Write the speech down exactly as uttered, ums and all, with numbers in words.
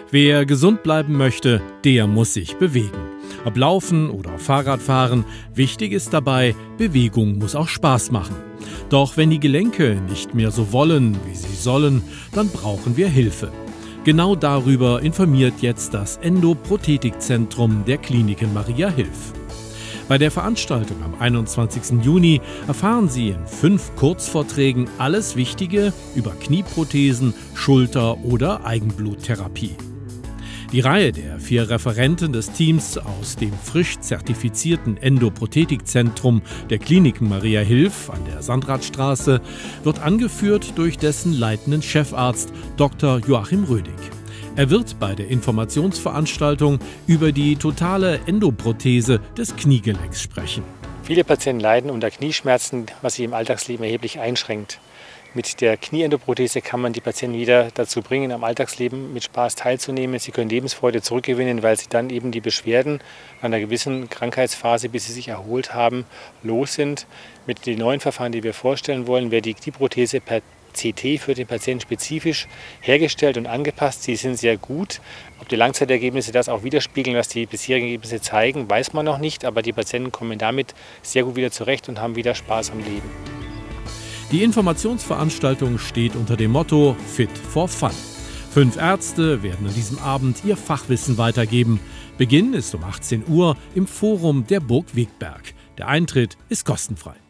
Wer gesund bleiben möchte, der muss sich bewegen. Ob Laufen oder Fahrradfahren, wichtig ist dabei, Bewegung muss auch Spaß machen. Doch wenn die Gelenke nicht mehr so wollen, wie sie sollen, dann brauchen wir Hilfe. Genau darüber informiert jetzt das Endoprothetikzentrum der Kliniken Maria Hilf. Bei der Veranstaltung am einundzwanzigsten Juni erfahren Sie in fünf Kurzvorträgen alles Wichtige über Knieprothesen, Schulter- oder Eigenbluttherapie. Die Reihe der vier Referenten des Teams aus dem frisch zertifizierten Endoprothetikzentrum der Kliniken Maria Hilf an der Sandradstraße wird angeführt durch dessen leitenden Chefarzt Doktor Joachim Rödig. Er wird bei der Informationsveranstaltung über die totale Endoprothese des Kniegelenks sprechen. Viele Patienten leiden unter Knieschmerzen, was sie im Alltagsleben erheblich einschränkt. Mit der Knieendoprothese kann man die Patienten wieder dazu bringen, am Alltagsleben mit Spaß teilzunehmen. Sie können Lebensfreude zurückgewinnen, weil sie dann eben die Beschwerden an einer gewissen Krankheitsphase, bis sie sich erholt haben, los sind. Mit den neuen Verfahren, die wir vorstellen wollen, wird die Knieprothese per C T für den Patienten spezifisch hergestellt und angepasst. Sie sind sehr gut. Ob die Langzeitergebnisse das auch widerspiegeln, was die bisherigen Ergebnisse zeigen, weiß man noch nicht. Aber die Patienten kommen damit sehr gut wieder zurecht und haben wieder Spaß am Leben. Die Informationsveranstaltung steht unter dem Motto Fit for Fun. Fünf Ärzte werden an diesem Abend ihr Fachwissen weitergeben. Beginn ist um achtzehn Uhr im Forum der Burg Wegberg. Der Eintritt ist kostenfrei.